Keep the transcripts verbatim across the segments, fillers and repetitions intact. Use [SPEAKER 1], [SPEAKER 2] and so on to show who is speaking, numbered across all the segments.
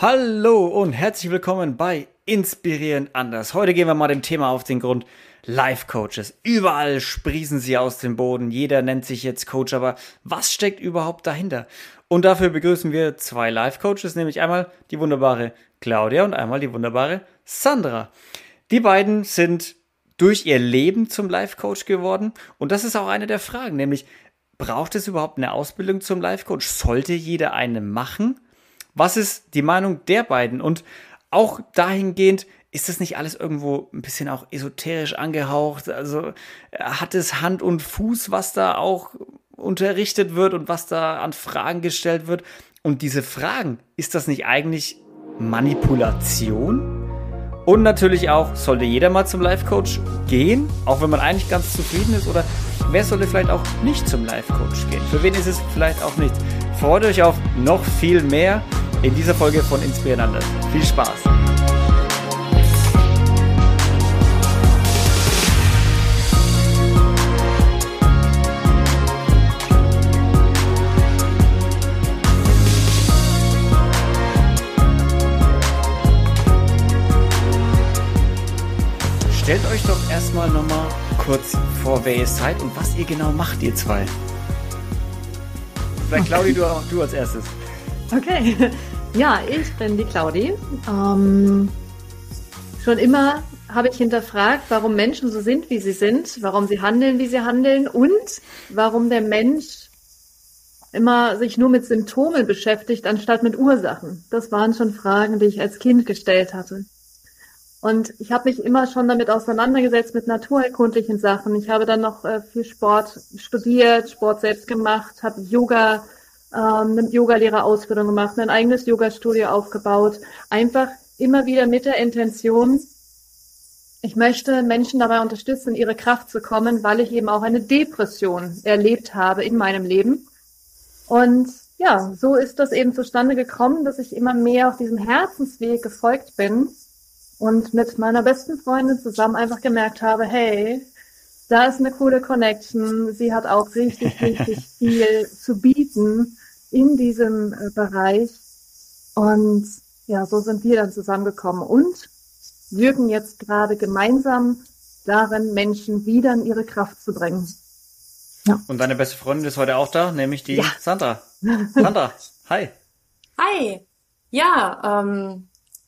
[SPEAKER 1] Hallo und herzlich willkommen bei Inspirierend anders. Heute gehen wir mal dem Thema auf den Grund. Life Coaches. Überall sprießen sie aus dem Boden. Jeder nennt sich jetzt Coach, aber was steckt überhaupt dahinter? Und dafür begrüßen wir zwei Life Coaches, nämlich einmal die wunderbare Claudia und einmal die wunderbare Sandra. Die beiden sind durch ihr Leben zum Life Coach geworden und das ist auch eine der Fragen, nämlich braucht es überhaupt eine Ausbildung zum Life Coach? Sollte jeder eine machen? Was ist die Meinung der beiden? Und auch dahingehend, ist das nicht alles irgendwo ein bisschen auch esoterisch angehaucht? Also hat es Hand und Fuß, was da auch unterrichtet wird und was da an Fragen gestellt wird? Und diese Fragen, ist das nicht eigentlich Manipulation? Und natürlich auch, sollte jeder mal zum Life Coach gehen, auch wenn man eigentlich ganz zufrieden ist? Oder wer sollte vielleicht auch nicht zum Life Coach gehen? Für wen ist es vielleicht auch nicht? Freut euch auf noch viel mehr in dieser Folge von Inspirierend anders. Viel Spaß! Stellt euch doch erstmal nochmal kurz vor, wer ihr seid und was ihr genau macht, ihr zwei. Vielleicht Claudi, du, du als erstes.
[SPEAKER 2] Okay, ja, ich bin die Claudi. Ähm, schon immer habe ich hinterfragt, warum Menschen so sind, wie sie sind, warum sie handeln, wie sie handeln und warum der Mensch immer sich nur mit Symptomen beschäftigt, anstatt mit Ursachen. Das waren schon Fragen, die ich als Kind gestellt hatte. Und ich habe mich immer schon damit auseinandergesetzt mit naturerkundlichen Sachen. Ich habe dann noch äh, viel Sport studiert, Sport selbst gemacht, habe Yoga, ähm, eine Yogalehrerausbildung gemacht, ein eigenes Yoga-Studio aufgebaut. Einfach immer wieder mit der Intention, ich möchte Menschen dabei unterstützen, in ihre Kraft zu kommen, weil ich eben auch eine Depression erlebt habe in meinem Leben. Und ja, so ist das eben zustande gekommen, dass ich immer mehr auf diesem Herzensweg gefolgt bin. Und mit meiner besten Freundin zusammen einfach gemerkt habe, hey, da ist eine coole Connection. Sie hat auch richtig, richtig viel zu bieten in diesem äh, Bereich. Und ja, so sind wir dann zusammengekommen und wirken jetzt gerade gemeinsam darin, Menschen wieder in ihre Kraft zu bringen.
[SPEAKER 1] Ja. Und deine beste Freundin ist heute auch da, nämlich die ja. Sandra. Sandra, hi.
[SPEAKER 3] Hi. Ja, ähm...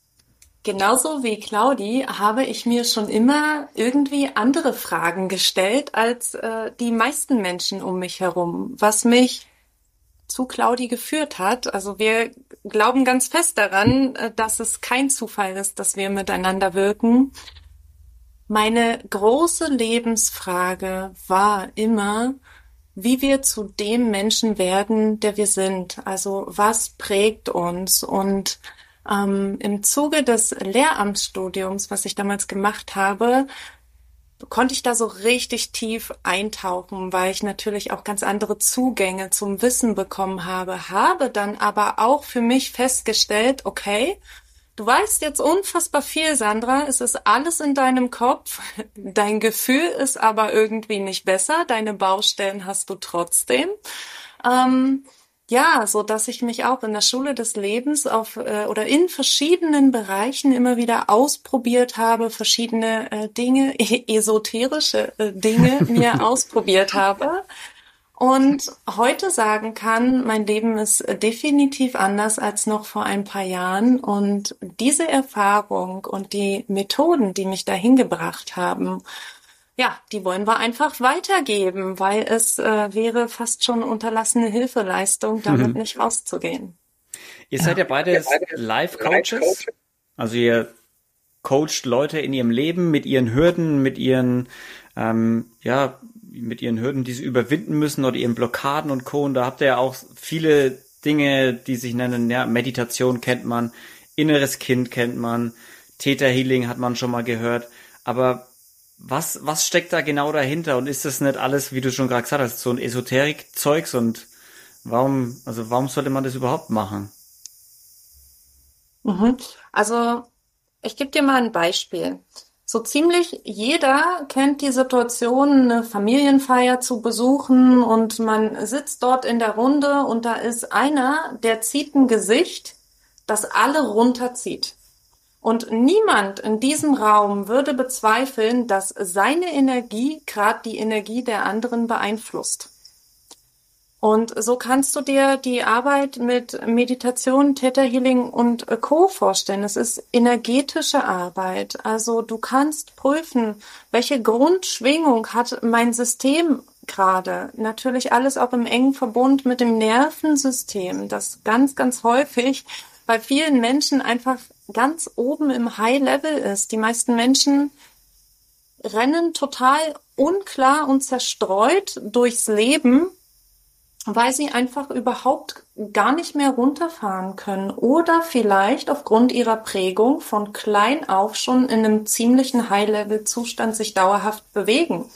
[SPEAKER 3] Genauso wie Claudi habe ich mir schon immer irgendwie andere Fragen gestellt als äh, die meisten Menschen um mich herum, was mich zu Claudi geführt hat. Also wir glauben ganz fest daran, äh, dass es kein Zufall ist, dass wir miteinander wirken. Meine große Lebensfrage war immer, wie wir zu dem Menschen werden, der wir sind. Also was prägt uns? Und Ähm, im Zuge des Lehramtsstudiums, was ich damals gemacht habe, konnte ich da so richtig tief eintauchen, weil ich natürlich auch ganz andere Zugänge zum Wissen bekommen habe, habe dann aber auch für mich festgestellt, okay, du weißt jetzt unfassbar viel, Sandra, es ist alles in deinem Kopf, dein Gefühl ist aber irgendwie nicht besser, deine Baustellen hast du trotzdem. Ähm, Ja, so dass ich mich auch in der Schule des Lebens auf äh, oder in verschiedenen Bereichen immer wieder ausprobiert habe, verschiedene äh, Dinge, esoterische äh, Dinge mir ausprobiert habe und heute sagen kann, mein Leben ist definitiv anders als noch vor ein paar Jahren und diese Erfahrung und die Methoden, die mich dahin gebracht haben, ja, die wollen wir einfach weitergeben, weil es äh, wäre fast schon unterlassene Hilfeleistung, damit mhm. nicht rauszugehen.
[SPEAKER 1] Ihr seid ja, ja beide Life-Coaches, also ihr coacht Leute in ihrem Leben mit ihren Hürden, mit ihren ähm, ja mit ihren Hürden, die sie überwinden müssen oder ihren Blockaden und Co. Und da habt ihr ja auch viele Dinge, die sich nennen, ja, Meditation kennt man, inneres Kind kennt man, Theta Healing hat man schon mal gehört, aber Was, was steckt da genau dahinter? Und ist das nicht alles, wie du schon gerade gesagt hast, so ein Esoterik-Zeugs? Und warum, also warum sollte man das überhaupt machen?
[SPEAKER 3] Mhm. Also, ich gebe dir mal ein Beispiel. So ziemlich jeder kennt die Situation, eine Familienfeier zu besuchen und man sitzt dort in der Runde und da ist einer, der zieht ein Gesicht, das alle runterzieht. Und niemand in diesem Raum würde bezweifeln, dass seine Energie gerade die Energie der anderen beeinflusst. Und so kannst du dir die Arbeit mit Meditation, Theta Healing und Co. vorstellen. Es ist energetische Arbeit. Also du kannst prüfen, welche Grundschwingung hat mein System gerade. Natürlich alles auch im engen Verbund mit dem Nervensystem, das ganz, ganz häufig bei vielen Menschen einfach ganz oben im High Level ist. Die meisten Menschen rennen total unklar und zerstreut durchs Leben, weil sie einfach überhaupt gar nicht mehr runterfahren können oder vielleicht aufgrund ihrer Prägung von klein auf schon in einem ziemlichen High-Level-Zustand sich dauerhaft bewegen.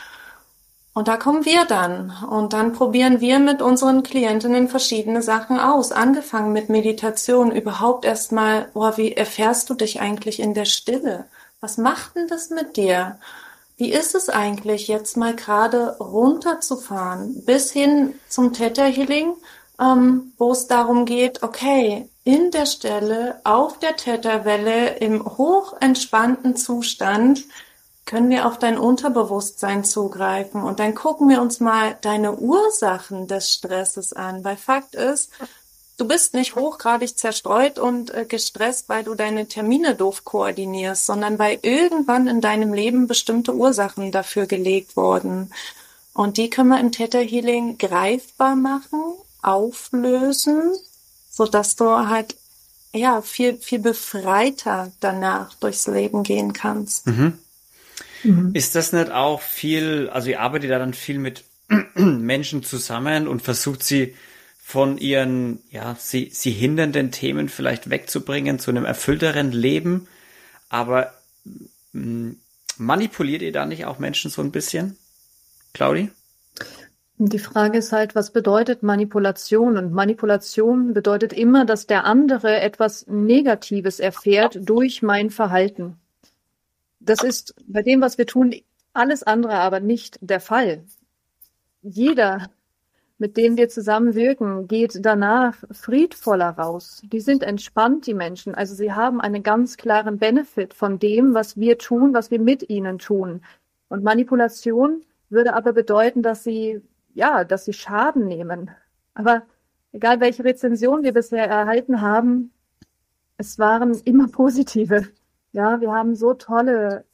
[SPEAKER 3] Und da kommen wir dann und dann probieren wir mit unseren Klientinnen verschiedene Sachen aus, angefangen mit Meditation, überhaupt erstmal, oh, wie erfährst du dich eigentlich in der Stille? Was macht denn das mit dir? Wie ist es eigentlich, jetzt mal gerade runterzufahren, bis hin zum Theta Healing, ähm, wo es darum geht, okay, in der Stelle, auf der Theta-Welle, im hochentspannten Zustand, können wir auf dein Unterbewusstsein zugreifen und dann gucken wir uns mal deine Ursachen des Stresses an, weil Fakt ist, du bist nicht hochgradig zerstreut und äh, gestresst, weil du deine Termine doof koordinierst, sondern weil irgendwann in deinem Leben bestimmte Ursachen dafür gelegt wurden. Und die können wir im Theta Healing greifbar machen, auflösen, sodass du halt ja viel viel befreiter danach durchs Leben gehen kannst.
[SPEAKER 1] Mhm. Mhm. Ist das nicht auch viel, also ihr arbeitet da dann viel mit Menschen zusammen und versucht sie von ihren, ja, sie, sie hindernden Themen vielleicht wegzubringen zu einem erfüllteren Leben, aber mh, manipuliert ihr da nicht auch Menschen so ein bisschen, Claudi?
[SPEAKER 2] Die Frage ist halt, was bedeutet Manipulation? Und Manipulation bedeutet immer, dass der andere etwas Negatives erfährt durch mein Verhalten. Das ist bei dem, was wir tun, alles andere aber nicht der Fall. Jeder, mit dem wir zusammenwirken, geht danach friedvoller raus. Die sind entspannt, die Menschen. Also sie haben einen ganz klaren Benefit von dem, was wir tun, was wir mit ihnen tun. Und Manipulation würde aber bedeuten, dass sie, ja, dass sie Schaden nehmen. Aber egal, welche Rezension wir bisher erhalten haben, es waren immer positive. Ja, wir haben so tolle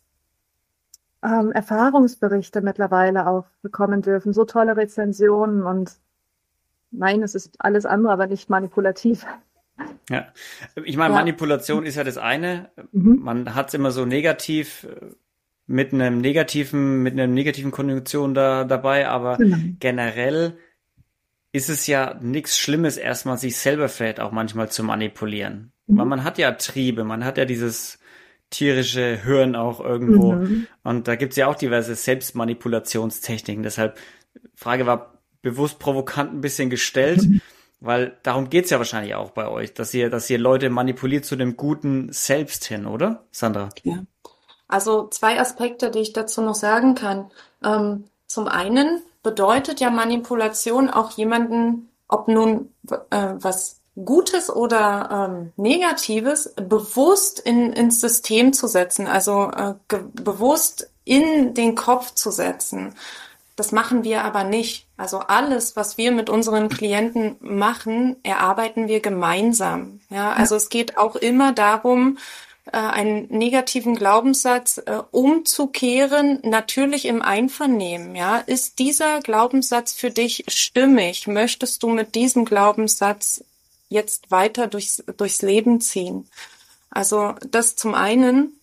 [SPEAKER 2] ähm, Erfahrungsberichte mittlerweile auch bekommen dürfen, so tolle Rezensionen und nein, es ist alles andere, aber nicht manipulativ.
[SPEAKER 1] Ja, ich meine, ja. Manipulation ist ja das eine. Mhm. Man hat es immer so negativ mit einem negativen, mit einer negativen Konjunktion da dabei, aber genau. Generell ist es ja nichts Schlimmes, erstmal sich selber vielleicht auch manchmal zu manipulieren. Mhm. Weil man hat ja Triebe, man hat ja dieses tierische Hirn auch irgendwo. Mhm. Und da gibt's ja auch diverse Selbstmanipulationstechniken. Deshalb, Frage war bewusst provokant ein bisschen gestellt, mhm. weil darum geht's ja wahrscheinlich auch bei euch, dass ihr, dass ihr Leute manipuliert zu dem guten Selbst hin, oder, Sandra?
[SPEAKER 3] Ja. Also zwei Aspekte, die ich dazu noch sagen kann. Ähm, zum einen bedeutet ja Manipulation auch jemanden, ob nun äh, was Gutes oder ähm, Negatives bewusst in, ins System zu setzen, also äh, ge- bewusst in den Kopf zu setzen. Das machen wir aber nicht. Also alles, was wir mit unseren Klienten machen, erarbeiten wir gemeinsam. Ja, also es geht auch immer darum, äh, einen negativen Glaubenssatz äh, umzukehren, natürlich im Einvernehmen. Ja, ist dieser Glaubenssatz für dich stimmig? Möchtest du mit diesem Glaubenssatz jetzt weiter durchs, durchs Leben ziehen? Also das zum einen.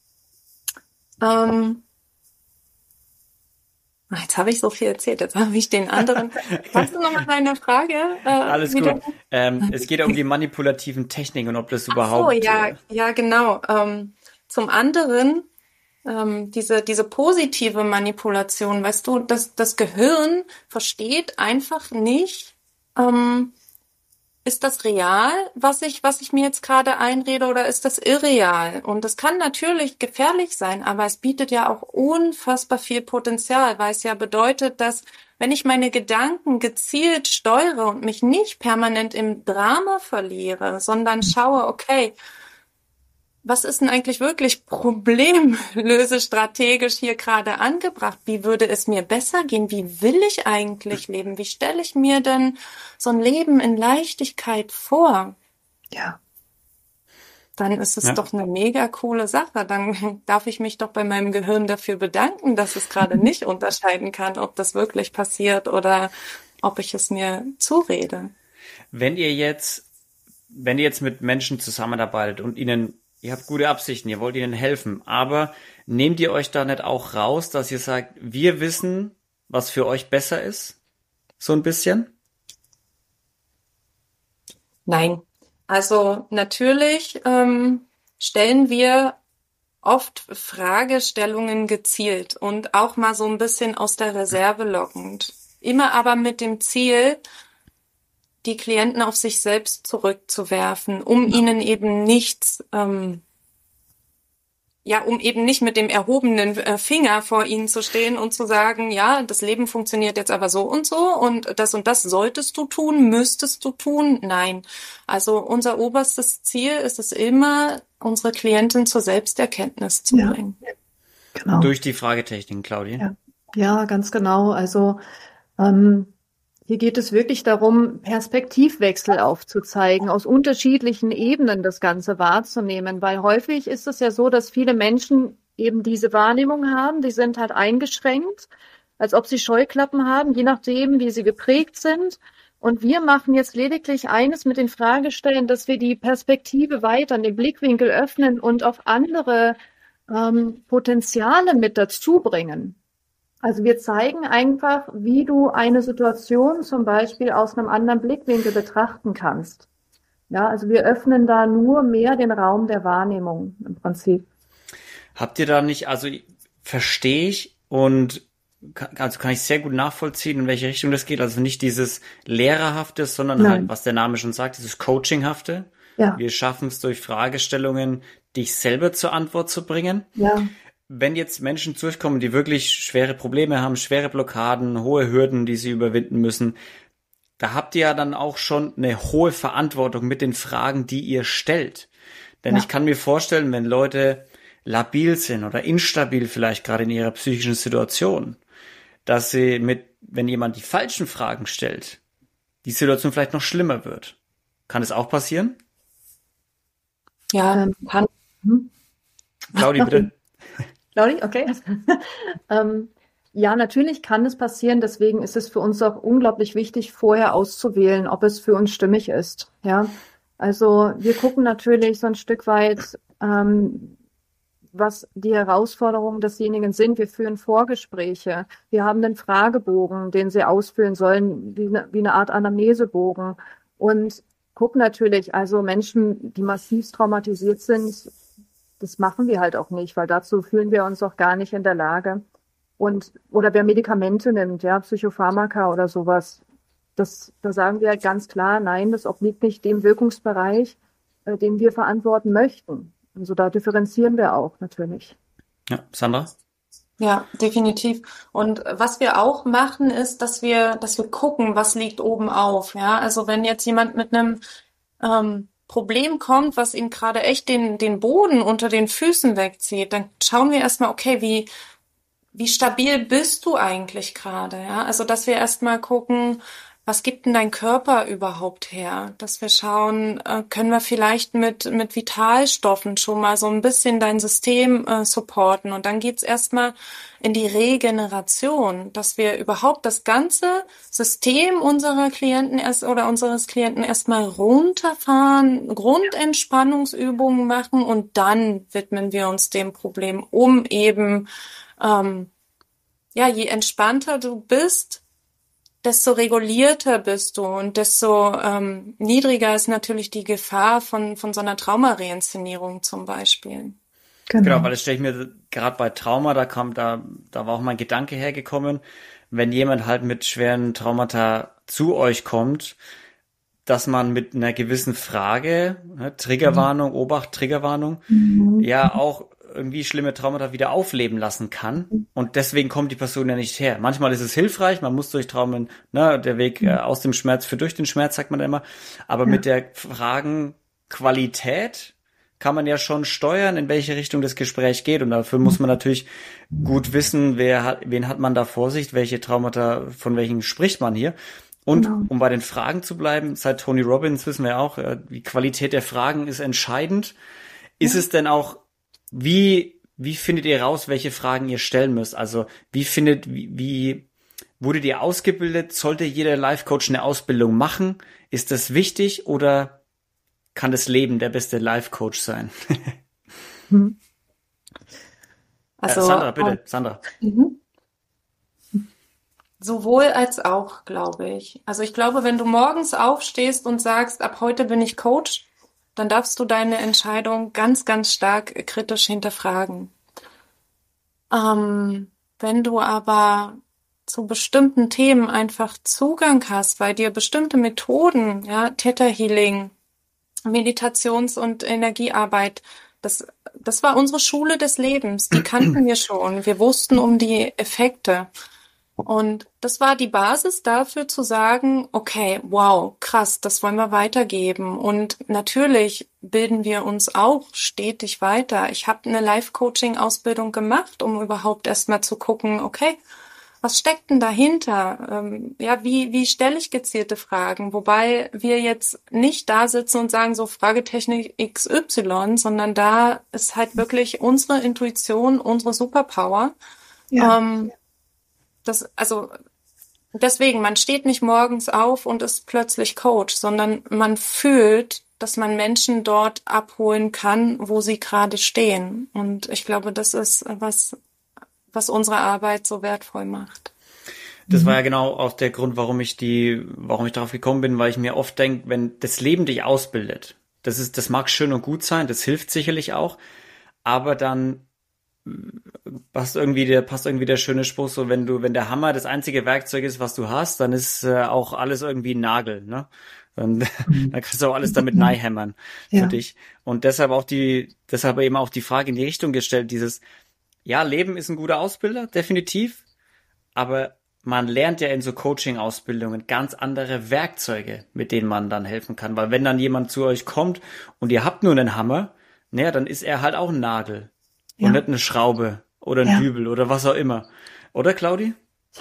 [SPEAKER 3] Ähm, jetzt habe ich so viel erzählt, jetzt habe ich den anderen. Kannst du nochmal deine Frage? Äh,
[SPEAKER 1] Alles wieder? Gut. Ähm, es geht ja um die manipulativen Techniken und ob das überhaupt...
[SPEAKER 3] Ach so, ja, ja, genau. Ähm, zum anderen, ähm, diese, diese positive Manipulation, weißt du, das, das Gehirn versteht einfach nicht, ähm, ist das real, was ich, was ich mir jetzt gerade einrede, oder ist das irreal? Und das kann natürlich gefährlich sein, aber es bietet ja auch unfassbar viel Potenzial, weil es ja bedeutet, dass wenn ich meine Gedanken gezielt steuere und mich nicht permanent im Drama verliere, sondern schaue, okay, was ist denn eigentlich wirklich problemlösestrategisch hier gerade angebracht? Wie würde es mir besser gehen? Wie will ich eigentlich leben? Wie stelle ich mir denn so ein Leben in Leichtigkeit vor?
[SPEAKER 2] Ja.
[SPEAKER 3] Dann ist es
[SPEAKER 1] Ja.
[SPEAKER 3] doch eine mega coole Sache. Dann darf ich mich doch bei meinem Gehirn dafür bedanken, dass es gerade nicht unterscheiden kann, ob das wirklich passiert oder ob ich es mir zurede.
[SPEAKER 1] Wenn ihr jetzt, wenn ihr jetzt mit Menschen zusammenarbeitet und ihnen, ihr habt gute Absichten, ihr wollt ihnen helfen, aber nehmt ihr euch da nicht auch raus, dass ihr sagt, wir wissen, was für euch besser ist? So ein bisschen?
[SPEAKER 3] Nein. Also natürlich ähm, stellen wir oft Fragestellungen gezielt und auch mal so ein bisschen aus der Reserve lockend. Immer aber mit dem Ziel, die Klienten auf sich selbst zurückzuwerfen, um ihnen eben nichts, ähm, ja, um eben nicht mit dem erhobenen äh, Finger vor ihnen zu stehen und zu sagen, ja, das Leben funktioniert jetzt aber so und so und das und das solltest du tun, müsstest du tun. Nein. Also unser oberstes Ziel ist es immer, unsere Klientin zur Selbsterkenntnis zu
[SPEAKER 2] Ja.
[SPEAKER 3] bringen.
[SPEAKER 2] Genau.
[SPEAKER 1] Durch die Fragetechniken, Claudia.
[SPEAKER 2] Ja. Ja, ganz genau. Also ähm, hier geht es wirklich darum, Perspektivwechsel aufzuzeigen, aus unterschiedlichen Ebenen das Ganze wahrzunehmen, weil häufig ist es ja so, dass viele Menschen eben diese Wahrnehmung haben, die sind halt eingeschränkt, als ob sie Scheuklappen haben, je nachdem, wie sie geprägt sind. Und wir machen jetzt lediglich eines mit den Fragestellen, dass wir die Perspektive weiter, den Blickwinkel öffnen und auf andere ähm, Potenziale mit dazu bringen. Also wir zeigen einfach, wie du eine Situation zum Beispiel aus einem anderen Blickwinkel betrachten kannst. Ja, also wir öffnen da nur mehr den Raum der Wahrnehmung im Prinzip.
[SPEAKER 1] Habt ihr da nicht, also verstehe ich und kann, also kann ich sehr gut nachvollziehen, in welche Richtung das geht. Also nicht dieses Lehrerhafte, sondern
[SPEAKER 2] Nein.
[SPEAKER 1] halt, was der Name schon sagt, dieses Coachinghafte.
[SPEAKER 2] Ja,
[SPEAKER 1] Wir schaffen es durch Fragestellungen, dich selber zur Antwort zu bringen.
[SPEAKER 2] ja,
[SPEAKER 1] Wenn jetzt Menschen zu euch kommen, die wirklich schwere Probleme haben, schwere Blockaden, hohe Hürden, die sie überwinden müssen, da habt ihr ja dann auch schon eine hohe Verantwortung mit den Fragen, die ihr stellt. Denn
[SPEAKER 2] Ja.
[SPEAKER 1] ich kann mir vorstellen, wenn Leute labil sind oder instabil vielleicht gerade in ihrer psychischen Situation, dass sie mit, wenn jemand die falschen Fragen stellt, die Situation vielleicht noch schlimmer wird. Kann es auch passieren?
[SPEAKER 3] Ja,
[SPEAKER 2] Ähm,
[SPEAKER 3] kann.
[SPEAKER 2] hm.
[SPEAKER 1] Claudi, bitte.
[SPEAKER 2] Claudi, okay. ähm, ja, natürlich kann es passieren. Deswegen ist es für uns auch unglaublich wichtig, vorher auszuwählen, ob es für uns stimmig ist. Ja, also wir gucken natürlich so ein Stück weit, ähm, was die Herausforderungen desjenigen sind. Wir führen Vorgespräche. Wir haben einen Fragebogen, den sie ausfüllen sollen, wie eine, wie eine Art Anamnesebogen. Und gucken natürlich, also Menschen, die massiv traumatisiert sind, das machen wir halt auch nicht, weil dazu fühlen wir uns auch gar nicht in der Lage. Und, oder wer Medikamente nimmt, ja, Psychopharmaka oder sowas, das, da sagen wir halt ganz klar, nein, das obliegt nicht dem Wirkungsbereich, äh, den wir verantworten möchten. Also da differenzieren wir auch natürlich.
[SPEAKER 1] Ja, Sandra?
[SPEAKER 3] Ja, definitiv. Und was wir auch machen, ist, dass wir, dass wir gucken, was liegt oben auf. Ja, also wenn jetzt jemand mit einem ähm, Problem kommt, was ihm gerade echt den den Boden unter den Füßen wegzieht, dann schauen wir erstmal, okay, wie wie stabil bist du eigentlich gerade? Ja, also dass wir erstmal gucken, was gibt denn dein Körper überhaupt her? Dass wir schauen, äh, können wir vielleicht mit mit Vitalstoffen schon mal so ein bisschen dein System äh, supporten. Und dann geht's erstmal in die Regeneration, dass wir überhaupt das ganze System unserer Klienten erst oder unseres Klienten erstmal runterfahren, Grundentspannungsübungen machen und dann widmen wir uns dem Problem, um eben, ähm, ja, je entspannter du bist, desto regulierter bist du und desto ähm, niedriger ist natürlich die Gefahr von von so einer Traumareinszenierung zum Beispiel.
[SPEAKER 1] Genau, weil das stelle ich mir gerade bei Trauma, da kam, da, da war auch mein Gedanke hergekommen, wenn jemand halt mit schweren Traumata zu euch kommt, dass man mit einer gewissen Frage, ne, Triggerwarnung, Obacht, Triggerwarnung,
[SPEAKER 2] Mhm.
[SPEAKER 1] ja auch irgendwie schlimme Traumata wieder aufleben lassen kann. Und deswegen kommt die Person ja nicht her. Manchmal ist es hilfreich, man muss durch Traumen, ne, der Weg äh, aus dem Schmerz führt durch den Schmerz, sagt man immer. Aber
[SPEAKER 2] Ja.
[SPEAKER 1] mit der Fragenqualität kann man ja schon steuern, in welche Richtung das Gespräch geht. Und dafür muss man natürlich gut wissen, wer hat, wen hat man da vor sich, welche Traumata, von welchen spricht man hier. Und
[SPEAKER 2] Genau.
[SPEAKER 1] um bei den Fragen zu bleiben, seit Tony Robbins wissen wir auch, äh, die Qualität der Fragen ist entscheidend. Ist es denn auch, wie, wie findet ihr raus, welche Fragen ihr stellen müsst? Also, wie findet, wie, wie wurdet ihr ausgebildet? Sollte jeder Life-Coach eine Ausbildung machen? Ist das wichtig oder kann das Leben der beste Life-Coach sein?
[SPEAKER 2] Mhm.
[SPEAKER 3] Also
[SPEAKER 1] äh, Sandra, bitte, Sandra.
[SPEAKER 3] Mhm. Sowohl als auch, glaube ich. Also ich glaube, wenn du morgens aufstehst und sagst, ab heute bin ich Coach, dann darfst du deine Entscheidung ganz, ganz stark kritisch hinterfragen. Ähm, wenn du aber zu bestimmten Themen einfach Zugang hast, weil dir bestimmte Methoden, ja, Theta Healing, Meditations- und Energiearbeit, das, das war unsere Schule des Lebens, die kannten wir schon. Wir wussten um die Effekte. Und das war die Basis dafür zu sagen, okay, wow, krass, das wollen wir weitergeben. Und natürlich bilden wir uns auch stetig weiter. Ich habe eine Life-Coaching-Ausbildung gemacht, um überhaupt erstmal zu gucken, okay, was steckt denn dahinter? Ähm, ja, wie, wie stelle ich gezielte Fragen? Wobei wir jetzt nicht da sitzen und sagen, so Fragetechnik X Y, sondern da ist halt wirklich unsere Intuition, unsere Superpower.
[SPEAKER 2] Ja.
[SPEAKER 3] Ähm, das, also, deswegen, man steht nicht morgens auf und ist plötzlich Coach, sondern man fühlt, dass man Menschen dort abholen kann, wo sie gerade stehen. Und ich glaube, das ist was, was unsere Arbeit so wertvoll macht.
[SPEAKER 1] Das war ja genau auch der Grund, warum ich die, warum ich darauf gekommen bin, weil ich mir oft denke, wenn das Leben dich ausbildet, das ist, das mag schön und gut sein, das hilft sicherlich auch, aber dann passt irgendwie der, passt irgendwie der schöne Spruch, so wenn du, wenn der Hammer das einzige Werkzeug ist, was du hast, dann ist äh, auch alles irgendwie ein Nagel, ne? Dann, dann kannst du auch alles damit neihämmern für
[SPEAKER 2] Ja.
[SPEAKER 1] dich. Und deshalb auch die, deshalb eben auch die Frage in die Richtung gestellt, dieses, ja, Leben ist ein guter Ausbilder, definitiv, aber man lernt ja in so Coaching-Ausbildungen ganz andere Werkzeuge, mit denen man dann helfen kann, weil wenn dann jemand zu euch kommt und ihr habt nur einen Hammer, naja, dann ist er halt auch ein Nagel.
[SPEAKER 2] Ja.
[SPEAKER 1] Und nicht eine Schraube oder ein
[SPEAKER 2] Ja.
[SPEAKER 1] Dübel oder was auch immer. Oder, Claudi?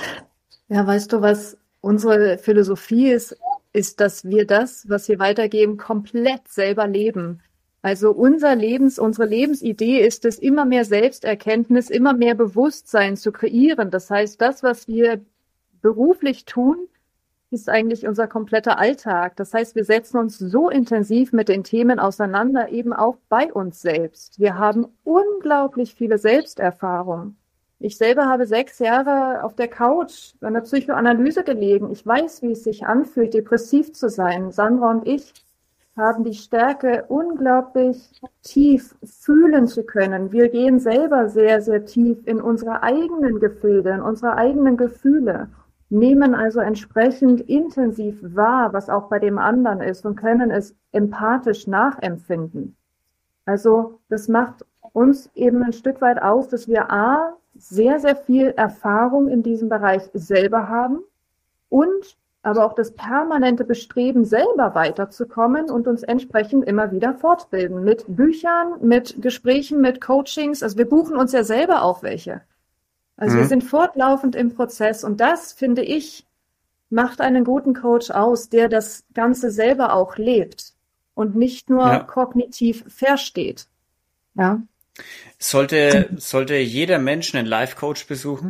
[SPEAKER 2] Ja, weißt du, was unsere Philosophie ist, ist, dass wir das, was wir weitergeben, komplett selber leben. Also unser Lebens, unsere Lebensidee ist es, immer mehr Selbsterkenntnis, immer mehr Bewusstsein zu kreieren. Das heißt, das, was wir beruflich tun, ist eigentlich unser kompletter Alltag. Das heißt, wir setzen uns so intensiv mit den Themen auseinander, eben auch bei uns selbst. Wir haben unglaublich viele Selbsterfahrungen. Ich selber habe sechs Jahre auf der Couch bei einer Psychoanalyse gelegen. Ich weiß, wie es sich anfühlt, depressiv zu sein. Sandra und ich haben die Stärke, unglaublich tief fühlen zu können. Wir gehen selber sehr, sehr tief in unsere eigenen Gefilde, in unsere eigenen Gefühle, nehmen also entsprechend intensiv wahr, was auch bei dem anderen ist und können es empathisch nachempfinden. Also das macht uns eben ein Stück weit aus, dass wir a, sehr, sehr viel Erfahrung in diesem Bereich selber haben und aber auch das permanente Bestreben, selber weiterzukommen und uns entsprechend immer wieder fortbilden. Mit Büchern, mit Gesprächen, mit Coachings. Also wir buchen uns ja selber auch welche. Also
[SPEAKER 1] Mhm.
[SPEAKER 2] wir sind fortlaufend im Prozess. Und das, finde ich, macht einen guten Coach aus, der das Ganze selber auch lebt und nicht nur
[SPEAKER 1] Ja.
[SPEAKER 2] kognitiv versteht. Ja.
[SPEAKER 1] Sollte, sollte jeder Mensch einen Life-Coach besuchen?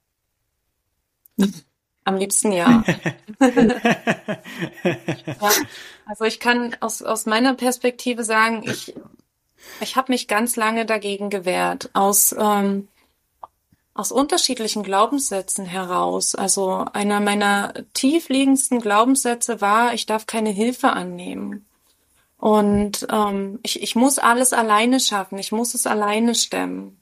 [SPEAKER 3] Am liebsten ja. Ja, also ich kann aus, aus meiner Perspektive sagen, ich, ich habe mich ganz lange dagegen gewehrt, aus, ähm, aus unterschiedlichen Glaubenssätzen heraus. Also einer meiner tiefliegendsten Glaubenssätze war, ich darf keine Hilfe annehmen. Und ähm, ich, ich muss alles alleine schaffen, ich muss es alleine stemmen.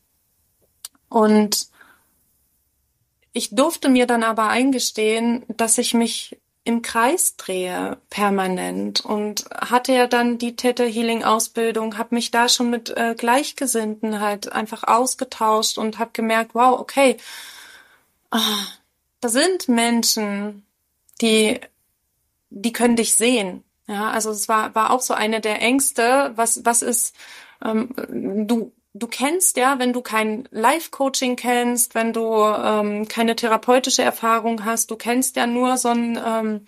[SPEAKER 3] Und ich durfte mir dann aber eingestehen, dass ich mich im Kreis drehe permanent und hatte ja dann die Theta Healing Ausbildung, habe mich da schon mit äh, Gleichgesinnten halt einfach ausgetauscht und habe gemerkt, wow, okay, ah, da sind Menschen, die die können dich sehen. Ja, also es war war auch so eine der Ängste, was was ist ähm, du Du kennst ja, wenn du kein Life-Coaching kennst, wenn du ähm, keine therapeutische Erfahrung hast, du kennst ja nur so ein ähm,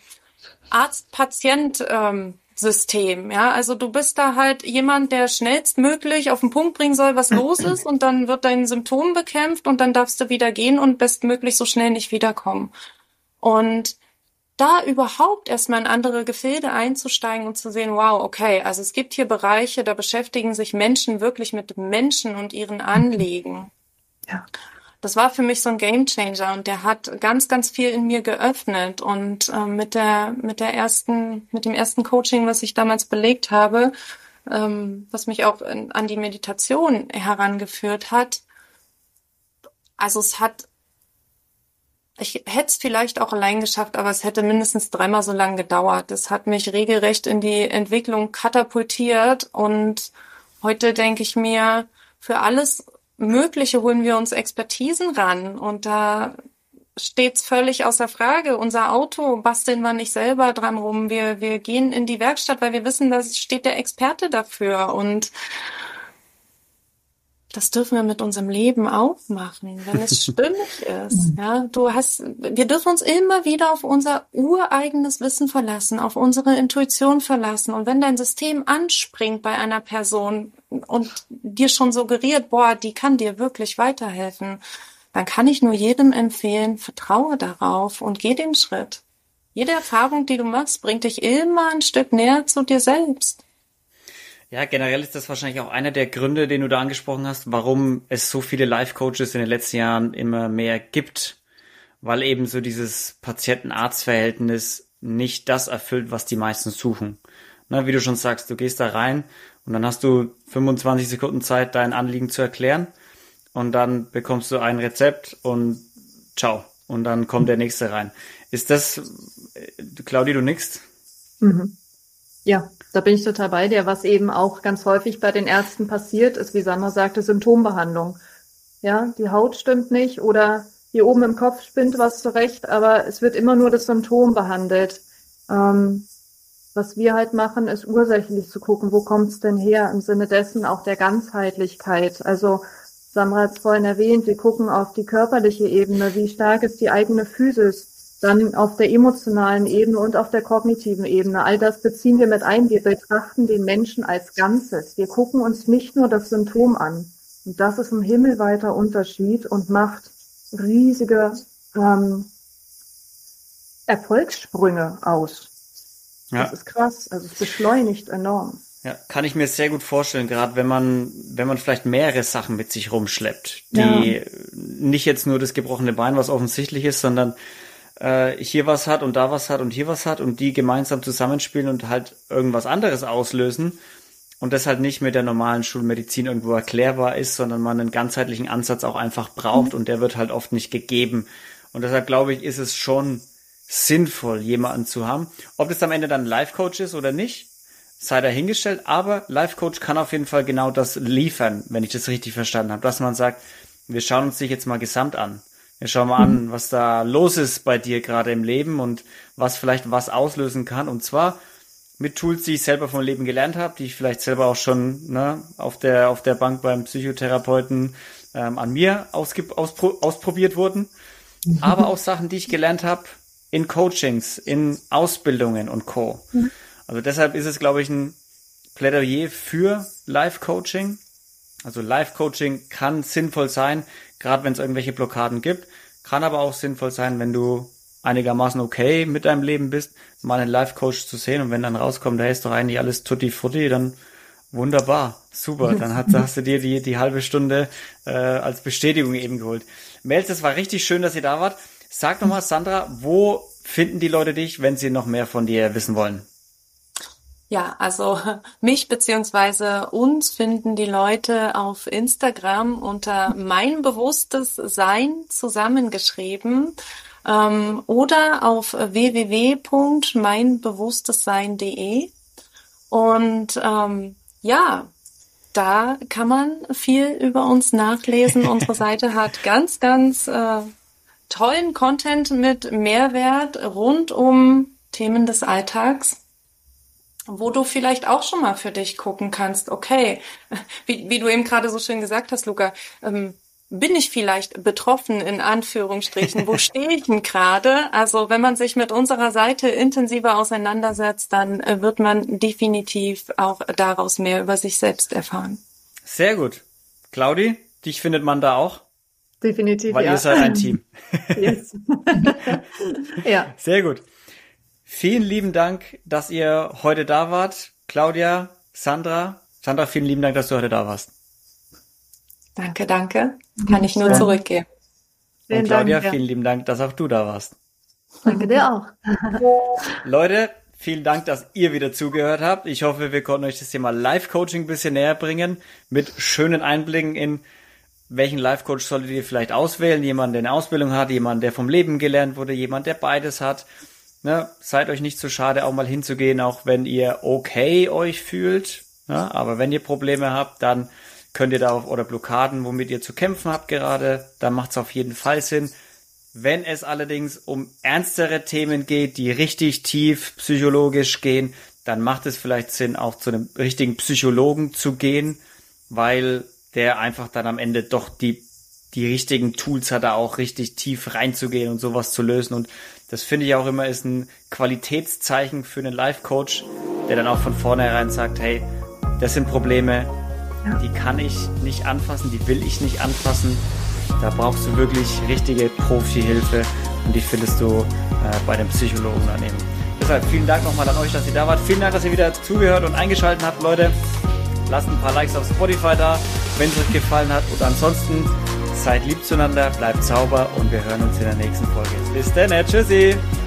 [SPEAKER 3] Arzt-Patient-System. Ja, also du bist da halt jemand, der schnellstmöglich auf den Punkt bringen soll, was los ist, und dann wird dein Symptom bekämpft und dann darfst du wieder gehen und bestmöglich so schnell nicht wiederkommen. Und da überhaupt erstmal in andere Gefilde einzusteigen und zu sehen, wow, okay, also es gibt hier Bereiche, da beschäftigen sich Menschen wirklich mit Menschen und ihren Anliegen.
[SPEAKER 2] Ja.
[SPEAKER 3] Das war für mich so ein Gamechanger und der hat ganz, ganz viel in mir geöffnet. Und äh, mit der, mit der ersten, mit dem ersten Coaching, was ich damals belegt habe, ähm, was mich auch in, an die Meditation herangeführt hat, also es hat Ich hätte es vielleicht auch allein geschafft, aber es hätte mindestens dreimal so lange gedauert. Es hat mich regelrecht in die Entwicklung katapultiert und heute denke ich mir, für alles Mögliche holen wir uns Expertisen ran und da steht's völlig außer Frage. Unser Auto basteln wir nicht selber dran rum. Wir, wir gehen in die Werkstatt, weil wir wissen, da steht der Experte dafür und das dürfen wir mit unserem Leben auch machen, wenn es stimmig ist. Ja, du hast, wir dürfen uns immer wieder auf unser ureigenes Wissen verlassen, auf unsere Intuition verlassen. Und wenn dein System anspringt bei einer Person und dir schon suggeriert, boah, die kann dir wirklich weiterhelfen, dann kann ich nur jedem empfehlen, vertraue darauf und geh den Schritt. Jede Erfahrung, die du machst, bringt dich immer ein Stück näher zu dir selbst.
[SPEAKER 1] Ja, generell ist das wahrscheinlich auch einer der Gründe, den du da angesprochen hast, warum es so viele Life-Coaches in den letzten Jahren immer mehr gibt, weil eben so dieses Patienten-Arzt-Verhältnis nicht das erfüllt, was die meisten suchen. Na, wie du schon sagst, du gehst da rein und dann hast du fünfundzwanzig Sekunden Zeit, dein Anliegen zu erklären und dann bekommst du ein Rezept und ciao. Und dann kommt der nächste rein. Ist das, Claudi, du nickst?
[SPEAKER 2] Mhm. Ja, da bin ich total bei dir. Was eben auch ganz häufig bei den Ärzten passiert, ist, wie Sandra sagte, Symptombehandlung. Ja, die Haut stimmt nicht oder hier oben im Kopf spinnt was zurecht, aber es wird immer nur das Symptom behandelt. Ähm, was wir halt machen, ist ursächlich zu gucken, wo kommt es denn her, im Sinne dessen auch der Ganzheitlichkeit. Also Sandra hat es vorhin erwähnt, wir gucken auf die körperliche Ebene, wie stark ist die eigene Physis, dann auf der emotionalen Ebene und auf der kognitiven Ebene. All das beziehen wir mit ein. Wir betrachten den Menschen als Ganzes. Wir gucken uns nicht nur das Symptom an. Und das ist ein himmelweiter Unterschied und macht riesige ähm, Erfolgssprünge aus.
[SPEAKER 1] Ja.
[SPEAKER 2] Das ist krass. Also es beschleunigt enorm.
[SPEAKER 1] Ja, kann ich mir sehr gut vorstellen, gerade wenn man, wenn man vielleicht mehrere Sachen mit sich rumschleppt, die
[SPEAKER 2] Ja.
[SPEAKER 1] nicht jetzt nur das gebrochene Bein, was offensichtlich ist, sondern äh, hier was hat und da was hat und hier was hat und die gemeinsam zusammenspielen und halt irgendwas anderes auslösen und das halt nicht mit der normalen Schulmedizin irgendwo erklärbar ist, sondern man einen ganzheitlichen Ansatz auch einfach braucht und der wird halt oft nicht gegeben. Und deshalb glaube ich, ist es schon sinnvoll, jemanden zu haben. Ob das am Ende dann ein Life-Coach ist oder nicht, sei dahingestellt, aber Life-Coach kann auf jeden Fall genau das liefern, wenn ich das richtig verstanden habe, dass man sagt, wir schauen uns dich jetzt mal gesamt an. Wir schauen mal an, was da los ist bei dir gerade im Leben und was vielleicht was auslösen kann. Und zwar mit Tools, die ich selber vom Leben gelernt habe, die ich vielleicht selber auch schon ne, auf der auf der Bank beim Psychotherapeuten ähm, an mir ausge- auspro- ausprobiert wurden. Aber auch Sachen, die ich gelernt habe in Coachings, in Ausbildungen und Co. Also deshalb ist es, glaube ich, ein Plädoyer für Life-Coaching. Also Life-Coaching kann sinnvoll sein, gerade wenn es irgendwelche Blockaden gibt. Kann aber auch sinnvoll sein, wenn du einigermaßen okay mit deinem Leben bist, mal einen Life-Coach zu sehen. Und wenn dann rauskommt, da ist doch eigentlich alles tutti-frutti, dann wunderbar, super. Dann hast, hast du dir die, die halbe Stunde äh, als Bestätigung eben geholt. Mels, es war richtig schön, dass ihr da wart. Sag nochmal, Sandra, wo finden die Leute dich, wenn sie noch mehr von dir wissen wollen?
[SPEAKER 3] Ja, also mich beziehungsweise uns finden die Leute auf Instagram unter mein bewusstes Sein zusammengeschrieben. ähm, oder auf w w w punkt mein bewusstes sein punkt de. Und ähm, ja, da kann man viel über uns nachlesen. Unsere Seite hat ganz, ganz äh, tollen Content mit Mehrwert rund um Themen des Alltags, wo du vielleicht auch schon mal für dich gucken kannst, okay, wie, wie du eben gerade so schön gesagt hast, Luca, ähm, bin ich vielleicht betroffen, in Anführungsstrichen, wo stehe ich denn gerade? Also wenn man sich mit unserer Seite intensiver auseinandersetzt, dann äh, wird man definitiv auch daraus mehr über sich selbst erfahren.
[SPEAKER 1] Sehr gut. Claudi, dich findet man da auch?
[SPEAKER 2] Definitiv,
[SPEAKER 1] Weil
[SPEAKER 2] ja.
[SPEAKER 1] ihr seid ein Team.
[SPEAKER 2] Yes. Ja.
[SPEAKER 1] Sehr gut. Vielen lieben Dank, dass ihr heute da wart. Claudia, Sandra. Sandra, vielen lieben Dank, dass du heute da warst.
[SPEAKER 3] Danke, danke. Kann ich nur zurückgeben.
[SPEAKER 1] Und
[SPEAKER 2] Vielen
[SPEAKER 1] Claudia,
[SPEAKER 2] Dank, ja.
[SPEAKER 1] vielen lieben Dank, dass auch du da warst.
[SPEAKER 2] Danke dir auch.
[SPEAKER 1] Leute, vielen Dank, dass ihr wieder zugehört habt. Ich hoffe, wir konnten euch das Thema Life-Coaching ein bisschen näher bringen, mit schönen Einblicken in, welchen Life-Coach solltet ihr vielleicht auswählen. Jemand, der eine Ausbildung hat, jemand, der vom Leben gelernt wurde, jemand, der beides hat. Ne? Seid euch nicht zu schade, auch mal hinzugehen, auch wenn ihr okay euch fühlt. Ne? Aber wenn ihr Probleme habt, dann könnt ihr da auf, oder Blockaden, womit ihr zu kämpfen habt gerade, dann macht es auf jeden Fall Sinn. Wenn es allerdings um ernstere Themen geht, die richtig tief psychologisch gehen, dann macht es vielleicht Sinn, auch zu einem richtigen Psychologen zu gehen, weil der einfach dann am Ende doch die die richtigen Tools hat, da auch richtig tief reinzugehen und sowas zu lösen. Und das finde ich auch immer ist ein Qualitätszeichen für einen Life-Coach, der dann auch von vornherein sagt, hey, das sind Probleme, die kann ich nicht anfassen, die will ich nicht anfassen. Da brauchst du wirklich richtige Profi-Hilfe und die findest du äh, bei dem Psychologen daneben. Deshalb vielen Dank nochmal an euch, dass ihr da wart. Vielen Dank, dass ihr wieder zugehört und eingeschaltet habt, Leute. Lasst ein paar Likes auf Spotify da, wenn es euch gefallen hat. Und ansonsten seid lieb zueinander, bleibt sauber und wir hören uns in der nächsten Folge. Bis dann, tschüssi!